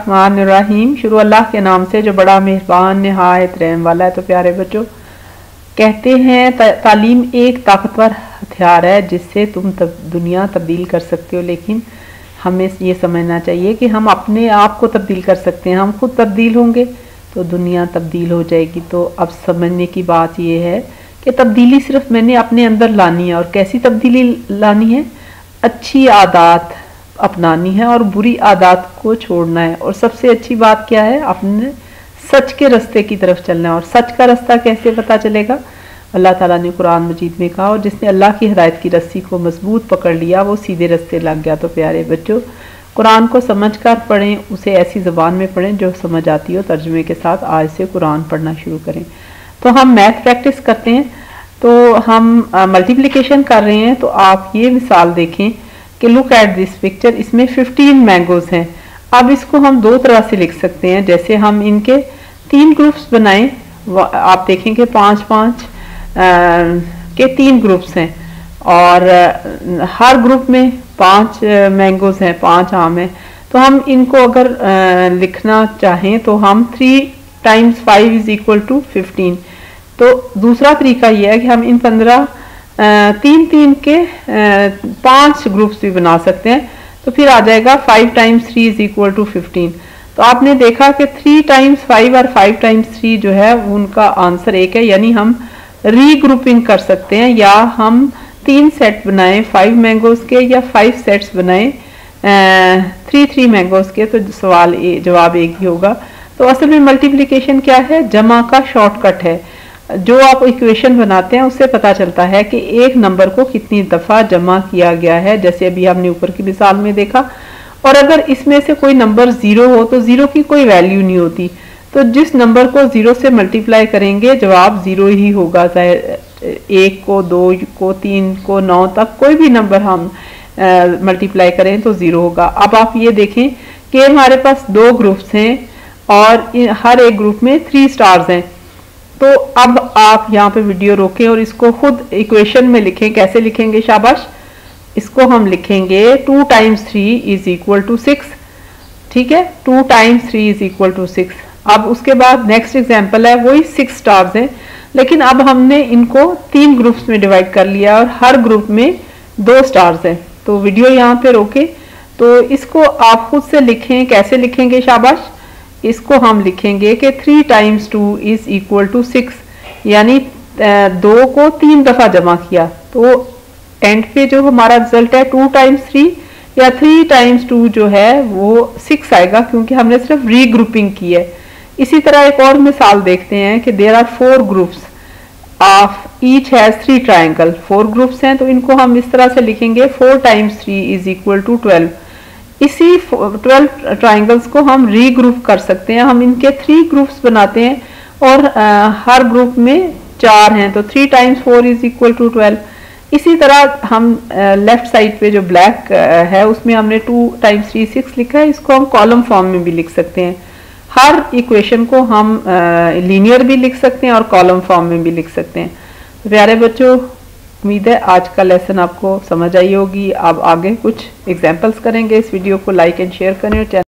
बिस्मिल्लाहिर्रहमानिर्रहीम। शुरू अल्लाह के नाम से जो बड़ा मेहरबान निहायत रहम वाला है। तो प्यारे बच्चों, कहते हैं तालीम एक ताकतवर हथियार है जिससे तुम दुनिया तब्दील कर सकते हो, लेकिन हमें ये समझना चाहिए कि हम अपने आप को तब्दील कर सकते हैं। हम खुद तब्दील होंगे तो दुनिया तब्दील हो जाएगी। तो अब समझने की बात यह है कि तब्दीली सिर्फ मैंने अपने अंदर लानी है। और कैसी तब्दीली लानी है? अच्छी आदत अपनानी है और बुरी आदत को छोड़ना है। और सबसे अच्छी बात क्या है? अपने सच के रास्ते की तरफ चलना है। और सच का रास्ता कैसे पता चलेगा? अल्लाह ताला ने कुरान मजीद में कहा, और जिसने अल्लाह की हिदायत की रस्सी को मजबूत पकड़ लिया वो सीधे रास्ते लग गया। तो प्यारे बच्चों, कुरान को समझकर पढ़ें, उसे ऐसी ज़बान में पढ़ें जो समझ आती हो। तर्जुमे के साथ आज से कुरान पढ़ना शुरू करें। तो हम मैथ प्रैक्टिस करते हैं। तो हम मल्टीप्लिकेशन कर रहे हैं। तो आप ये मिसाल देखें कि लुक एट दिस पिक्चर, इसमें 15 मैंगोज हैं। अब इसको हम दो तरह से लिख सकते हैं। जैसे हम इनके 3 ग्रुप्स बनाएं, आप देखेंगे 5-5 के 3 ग्रुप्स हैं और हर ग्रुप में 5 मैंगोज हैं, 5 आम हैं। तो हम इनको अगर लिखना चाहें तो हम 3 × 5 = 15। तो दूसरा तरीका यह है कि हम इन 3 के 5 ग्रुप्स भी बना सकते हैं। तो फिर आ जाएगा 5 × 3 = 15। तो आपने देखा कि 3 × 5 और 5 × 3 जो है उनका आंसर एक है। यानी हम रीग्रुपिंग कर सकते हैं, या हम 3 सेट बनाएं 5 मैंगोज के, या 5 सेट्स बनाएं 3 मैंगोज के। तो जवाब एक ही होगा। तो असल में मल्टीप्लिकेशन क्या है? जमा का शॉर्टकट है। जो आप इक्वेशन बनाते हैं उससे पता चलता है कि एक नंबर को कितनी दफ़ा जमा किया गया है। जैसे अभी हमने ऊपर की मिसाल में देखा। और अगर इसमें से कोई नंबर 0 हो तो 0 की कोई वैल्यू नहीं होती। तो जिस नंबर को 0 से मल्टीप्लाई करेंगे जवाब 0 ही होगा। चाहे 1 को, 2 को, 3 को, 9 तक कोई भी नंबर हम मल्टीप्लाई करें तो 0 होगा। अब आप ये देखें कि हमारे पास 2 ग्रुप्स हैं और हर एक ग्रुप में 3 स्टार्स हैं। तो अब आप यहाँ पे वीडियो रोकें और इसको खुद इक्वेशन में लिखें। कैसे लिखेंगे? शाबाश। इसको हम लिखेंगे 2 × 3 = 6। ठीक है, 2 × 3 = 6। अब उसके बाद नेक्स्ट एग्जांपल है, वही 6 स्टार्स हैं, लेकिन अब हमने इनको 3 ग्रुप्स में डिवाइड कर लिया और हर ग्रुप में 2 स्टार्स हैं। तो वीडियो यहाँ पे रोके। तो इसको आप खुद से लिखें। कैसे लिखेंगे? शाबाश। इसको हम लिखेंगे कि 3 × 2 = 6, यानी 2 को 3 दफ़ा जमा किया। तो एंड पे जो हमारा रिजल्ट है 2 × 3 या 3 × 2 जो है वो 6 आएगा, क्योंकि हमने सिर्फ रीग्रुपिंग की है। इसी तरह एक और मिसाल देखते हैं कि there are 4 groups of each has 3 triangle. 4 groups हैं तो इनको हम इस तरह से लिखेंगे 4 × 3 = 12। इसी 12 ट्राइंगल्स को हम रीग्रुप कर सकते हैं। हम इनके 3 ग्रुप्स बनाते हैं और हर ग्रुप में 4 हैं। तो 3 × 4 = 12। इसी तरह हम लेफ्ट साइड पे जो ब्लैक है उसमें हमने 2 × 3 6 लिखा है। इसको हम कॉलम फॉर्म में भी लिख सकते हैं। हर इक्वेशन को हम लीनियर भी लिख सकते हैं और कॉलम फॉर्म में भी लिख सकते हैं। प्यारे बच्चों, उम्मीद है आज का लेसन आपको समझ आई होगी। अब आगे कुछ एग्जांपल्स करेंगे। इस वीडियो को लाइक एंड शेयर करें और